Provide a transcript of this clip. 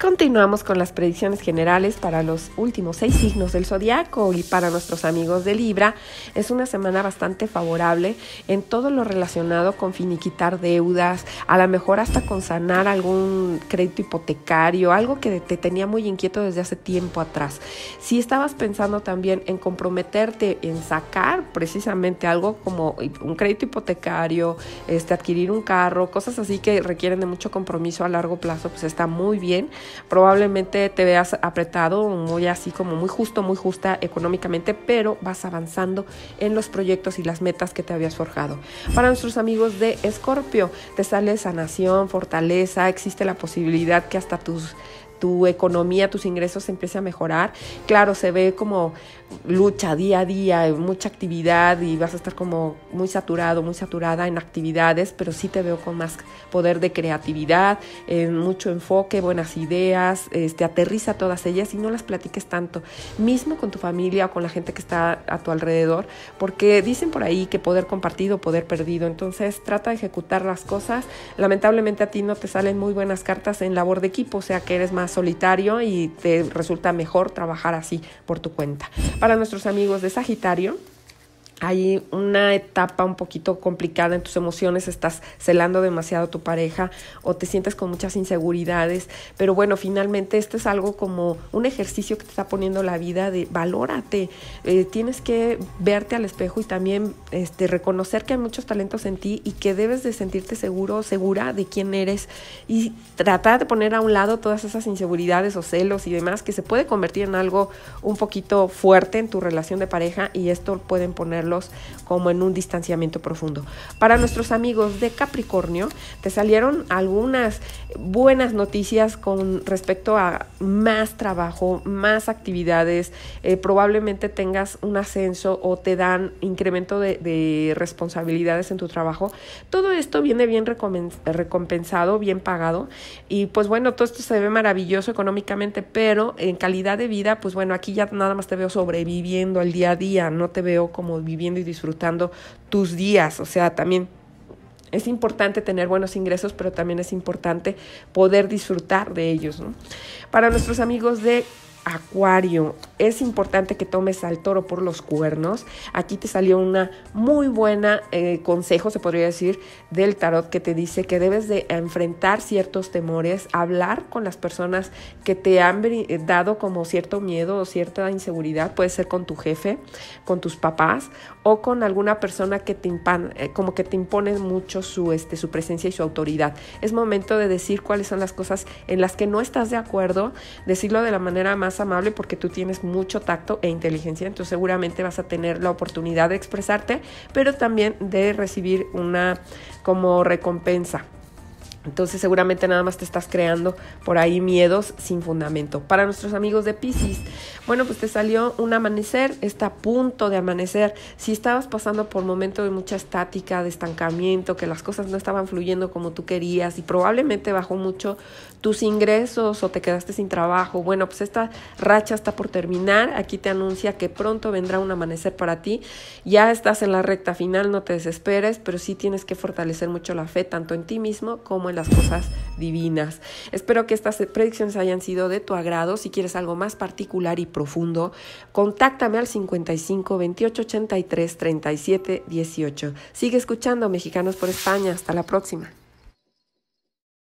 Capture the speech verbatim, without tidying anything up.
Continuamos con las predicciones generales para los últimos seis signos del zodiaco y para nuestros amigos de Libra. Es una semana bastante favorable en todo lo relacionado con finiquitar deudas, a lo mejor hasta con sanar algún crédito hipotecario, algo que te tenía muy inquieto desde hace tiempo atrás. Si estabas pensando también en comprometerte en sacar precisamente algo como un crédito hipotecario, este, adquirir un carro, cosas así que requieren de mucho compromiso a largo plazo, pues está muy bien. Probablemente te veas apretado, muy así como muy justo, muy justa económicamente, pero vas avanzando en los proyectos y las metas que te habías forjado. Para nuestros amigos de Escorpio, te sale sanación, fortaleza, existe la posibilidad que hasta tus tu economía, tus ingresos se empiece a mejorar. Claro, se ve como lucha día a día, mucha actividad y vas a estar como muy saturado, muy saturada en actividades, pero sí te veo con más poder de creatividad, eh, mucho enfoque, buenas ideas, este, aterriza todas ellas y no las platiques tanto, mismo con tu familia o con la gente que está a tu alrededor, porque dicen por ahí que poder compartido, poder perdido, entonces trata de ejecutar las cosas. Lamentablemente a ti no te salen muy buenas cartas en labor de equipo, o sea que eres más solitario y te resulta mejor trabajar así por tu cuenta. Para nuestros amigos de Sagitario, hay una etapa un poquito complicada en tus emociones, estás celando demasiado a tu pareja o te sientes con muchas inseguridades, pero bueno, finalmente esto es algo como un ejercicio que te está poniendo la vida de valórate, eh, tienes que verte al espejo y también este, reconocer que hay muchos talentos en ti y que debes de sentirte seguro, segura de quién eres y tratar de poner a un lado todas esas inseguridades o celos y demás que se puede convertir en algo un poquito fuerte en tu relación de pareja y esto pueden ponerlo como en un distanciamiento profundo. Para nuestros amigos de Capricornio, te salieron algunas buenas noticias con respecto a más trabajo, más actividades, eh, probablemente tengas un ascenso o te dan incremento de, de responsabilidades en tu trabajo. Todo esto viene bien recompensado, bien pagado y pues bueno, todo esto se ve maravilloso económicamente, pero en calidad de vida, pues bueno, aquí ya nada más te veo sobreviviendo el día a día, no te veo como viviendo y disfrutando tus días, o sea, también es importante tener buenos ingresos, pero también es importante poder disfrutar de ellos, ¿no? Para nuestros amigos de Acuario, es importante que tomes al toro por los cuernos. Aquí te salió una muy buena eh, consejo, se podría decir, del tarot que te dice que debes de enfrentar ciertos temores, hablar con las personas que te han dado como cierto miedo o cierta inseguridad, puede ser con tu jefe, con tus papás o con alguna persona que te impan, eh, como que te impone mucho su, este, su presencia y su autoridad. Es momento de decir cuáles son las cosas en las que no estás de acuerdo, decirlo de la manera más amable porque tú tienes mucho tacto e inteligencia, entonces seguramente vas a tener la oportunidad de expresarte, pero también de recibir una como recompensa. Entonces seguramente nada más te estás creando por ahí miedos sin fundamento. Para nuestros amigos de Piscis, bueno, pues te salió un amanecer, está a punto de amanecer. Si estabas pasando por momentos de mucha estática, de estancamiento, que las cosas no estaban fluyendo como tú querías y probablemente bajó mucho tus ingresos o te quedaste sin trabajo, bueno, pues esta racha está por terminar. Aquí te anuncia que pronto vendrá un amanecer para ti. Ya estás en la recta final, no te desesperes, pero sí tienes que fortalecer mucho la fe, tanto en ti mismo como en las cosas divinas. Espero que estas predicciones hayan sido de tu agrado. Si quieres algo más particular y profundo, contáctame al cincuenta y cinco, veintiocho, ochenta y tres, treinta y siete, dieciocho. Sigue escuchando Mexicanos por España. Hasta la próxima.